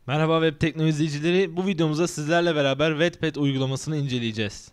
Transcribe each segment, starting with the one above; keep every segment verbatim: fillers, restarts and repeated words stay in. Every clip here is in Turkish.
Merhaba web teknoloji izleyicileri. Bu videomuzda sizlerle beraber Wattpad uygulamasını inceleyeceğiz.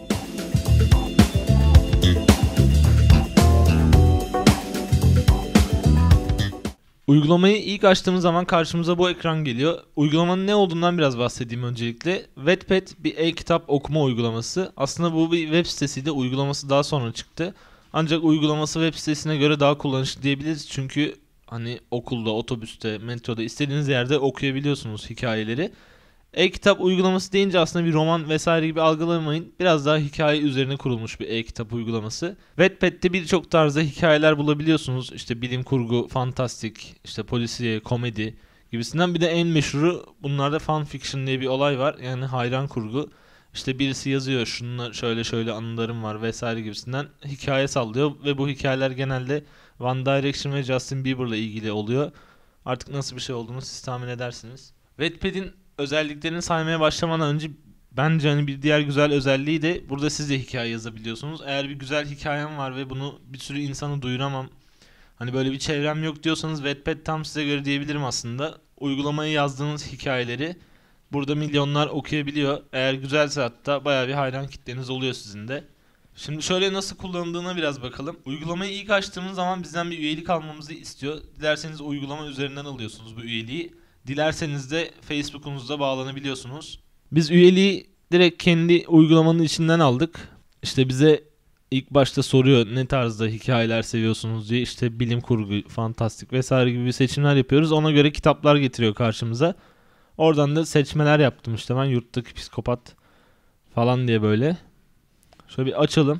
Uygulamayı ilk açtığımız zaman karşımıza bu ekran geliyor. Uygulamanın ne olduğundan biraz bahsedeyim öncelikle. Wattpad bir e-kitap okuma uygulaması. Aslında bu bir web sitesiydi. Uygulaması daha sonra çıktı. Ancak uygulaması web sitesine göre daha kullanışlı diyebiliriz. Çünkü hani okulda, otobüste, metroda istediğiniz yerde okuyabiliyorsunuz hikayeleri. E-kitap uygulaması deyince aslında bir roman vesaire gibi algılamayın. Biraz daha hikaye üzerine kurulmuş bir e-kitap uygulaması. Wattpad'de birçok tarzda hikayeler bulabiliyorsunuz. İşte bilim kurgu, fantastik, işte polisiye, komedi gibisinden. Bir de en meşhuru bunlarda fan fiction diye bir olay var. Yani hayran kurgu. İşte birisi yazıyor şunlar şöyle şöyle anılarım var vesaire gibisinden hikaye sallıyor ve bu hikayeler genelde One Direction ve Justin Bieber'la ilgili oluyor. Artık nasıl bir şey olduğunu siz tahmin edersiniz. Wattpad'in özelliklerini saymaya başlamadan önce bence hani bir diğer güzel özelliği de burada siz de hikaye yazabiliyorsunuz. Eğer bir güzel hikayem var ve bunu bir sürü insanı duyuramam, hani böyle bir çevrem yok diyorsanız Wattpad tam size göre diyebilirim aslında. Uygulamaya yazdığınız hikayeleri burada milyonlar okuyabiliyor. Eğer güzelse hatta bayağı bir hayran kitleniz oluyor sizin de. Şimdi şöyle nasıl kullanıldığına biraz bakalım. Uygulamayı ilk açtığımız zaman bizden bir üyelik almamızı istiyor. Dilerseniz uygulama üzerinden alıyorsunuz bu üyeliği. Dilerseniz de Facebook'unuzda bağlanabiliyorsunuz. Biz üyeliği direkt kendi uygulamanın içinden aldık. İşte bize ilk başta soruyor ne tarzda hikayeler seviyorsunuz diye. İşte bilim kurgu, fantastik vesaire gibi seçimler yapıyoruz. Ona göre kitaplar getiriyor karşımıza. Oradan da seçmeler yaptım işte ben yurttaki psikopat falan diye böyle. Şöyle bir açalım.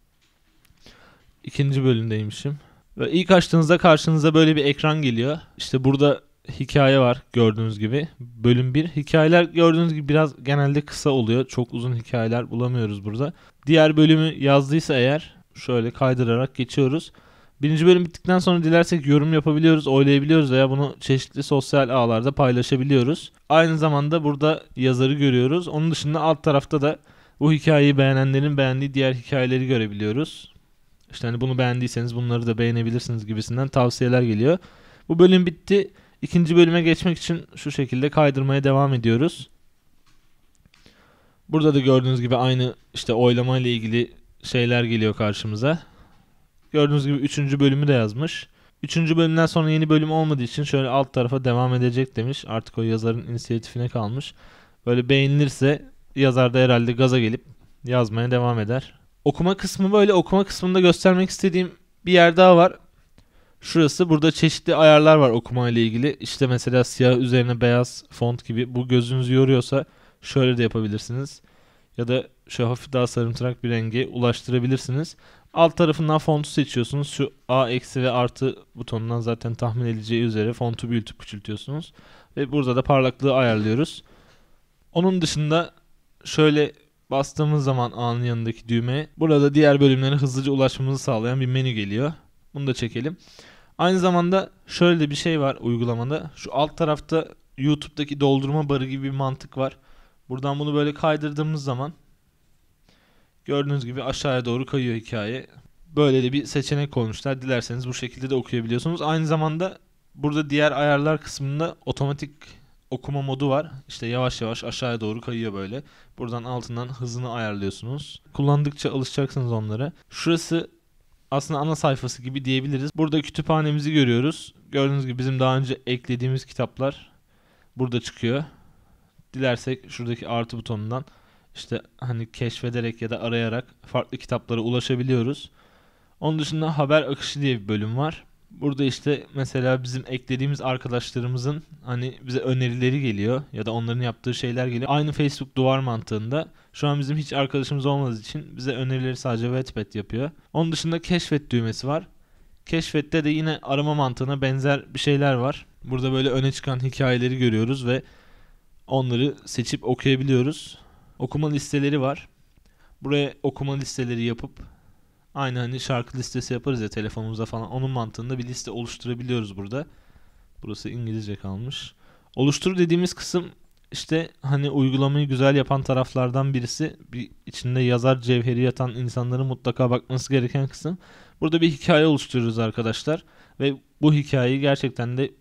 İkinci bölümdeymişim. Ve ilk açtığınızda karşınıza böyle bir ekran geliyor. İşte burada hikaye var gördüğünüz gibi. Bölüm bir. Hikayeler gördüğünüz gibi biraz genelde kısa oluyor. Çok uzun hikayeler bulamıyoruz burada. Diğer bölümü yazdıysa eğer şöyle kaydırarak geçiyoruz. Birinci bölüm bittikten sonra dilersek yorum yapabiliyoruz, oylayabiliyoruz veya bunu çeşitli sosyal ağlarda paylaşabiliyoruz. Aynı zamanda burada yazarı görüyoruz. Onun dışında alt tarafta da bu hikayeyi beğenenlerin beğendiği diğer hikayeleri görebiliyoruz. İşte hani bunu beğendiyseniz bunları da beğenebilirsiniz gibisinden tavsiyeler geliyor. Bu bölüm bitti. İkinci bölüme geçmek için şu şekilde kaydırmaya devam ediyoruz. Burada da gördüğünüz gibi aynı işte oylama ile ilgili şeyler geliyor karşımıza. Gördüğünüz gibi üçüncü bölümü de yazmış. Üçüncü bölümden sonra yeni bölüm olmadığı için şöyle alt tarafa devam edecek demiş. Artık o yazarın inisiyatifine kalmış. Böyle beğenilirse yazar da herhalde gaza gelip yazmaya devam eder. Okuma kısmı böyle. Okuma kısmında göstermek istediğim bir yer daha var. Şurası. Burada çeşitli ayarlar var okuma ile ilgili. İşte mesela siyah üzerine beyaz font gibi. Bu gözünüzü yoruyorsa şöyle de yapabilirsiniz. Ya da şu hafif daha sarımtırak bir renge ulaştırabilirsiniz. Alt tarafından fontu seçiyorsunuz. Şu A eksi ve artı butonundan zaten tahmin edileceği üzere fontu büyütüp küçültüyorsunuz. Ve burada da parlaklığı ayarlıyoruz. Onun dışında şöyle bastığımız zaman A'nın yanındaki düğmeye burada diğer bölümlere hızlıca ulaşmamızı sağlayan bir menü geliyor. Bunu da çekelim. Aynı zamanda şöyle de bir şey var uygulamada. Şu alt tarafta YouTube'daki doldurma barı gibi bir mantık var. Buradan bunu böyle kaydırdığımız zaman gördüğünüz gibi aşağıya doğru kayıyor hikaye. Böyle de bir seçenek koymuşlar. Dilerseniz bu şekilde de okuyabiliyorsunuz. Aynı zamanda burada diğer ayarlar kısmında otomatik okuma modu var. İşte yavaş yavaş aşağıya doğru kayıyor böyle. Buradan altından hızını ayarlıyorsunuz. Kullandıkça alışacaksınız onlara. Şurası aslında ana sayfası gibi diyebiliriz. Burada kütüphanemizi görüyoruz. Gördüğünüz gibi bizim daha önce eklediğimiz kitaplar burada çıkıyor. Dilersek şuradaki artı butonundan işte hani keşfederek ya da arayarak farklı kitaplara ulaşabiliyoruz. Onun dışında haber akışı diye bir bölüm var. Burada işte mesela bizim eklediğimiz arkadaşlarımızın hani bize önerileri geliyor ya da onların yaptığı şeyler geliyor. Aynı Facebook duvar mantığında. Şu an bizim hiç arkadaşımız olmadığı için bize önerileri sadece Wattpad yapıyor. Onun dışında keşfet düğmesi var. Keşfette de yine arama mantığına benzer bir şeyler var. Burada böyle öne çıkan hikayeleri görüyoruz ve onları seçip okuyabiliyoruz. Okuma listeleri var. Buraya okuma listeleri yapıp aynı hani şarkı listesi yaparız ya telefonumuzda falan. Onun mantığında bir liste oluşturabiliyoruz burada. Burası İngilizce kalmış. Oluştur dediğimiz kısım işte hani uygulamayı güzel yapan taraflardan birisi. Bir içinde yazar cevheri yatan insanların mutlaka bakması gereken kısım. Burada bir hikaye oluşturuyoruz arkadaşlar. Ve bu hikayeyi gerçekten de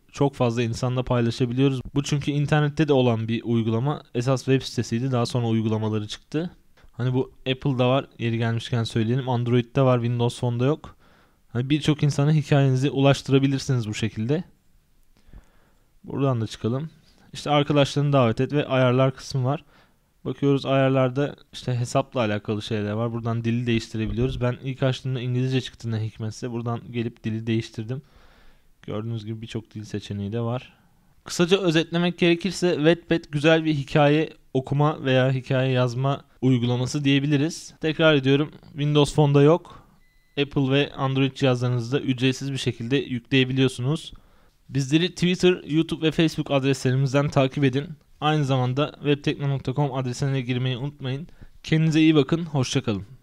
çok fazla insanla paylaşabiliyoruz. Bu çünkü internette de olan bir uygulama. Esas web sitesiydi. Daha sonra uygulamaları çıktı. Hani bu Apple'da var. Yeri gelmişken söyleyelim. Android'de var. Windows Phone'da yok. Hani birçok insana hikayenizi ulaştırabilirsiniz bu şekilde. Buradan da çıkalım. İşte arkadaşlarını davet et ve ayarlar kısmı var. Bakıyoruz ayarlarda işte hesapla alakalı şeyler var. Buradan dili değiştirebiliyoruz. Ben ilk açtığımda İngilizce çıktı ne hikmetse. Buradan gelip dili değiştirdim. Gördüğünüz gibi birçok dil seçeneği de var. Kısaca özetlemek gerekirse Wattpad güzel bir hikaye okuma veya hikaye yazma uygulaması diyebiliriz. Tekrar ediyorum, Windows Phone'da yok. Apple ve Android cihazlarınızda ücretsiz bir şekilde yükleyebiliyorsunuz. Bizleri Twitter, YouTube ve Facebook adreslerimizden takip edin. Aynı zamanda webtekno nokta com adresine girmeyi unutmayın. Kendinize iyi bakın, hoşça kalın.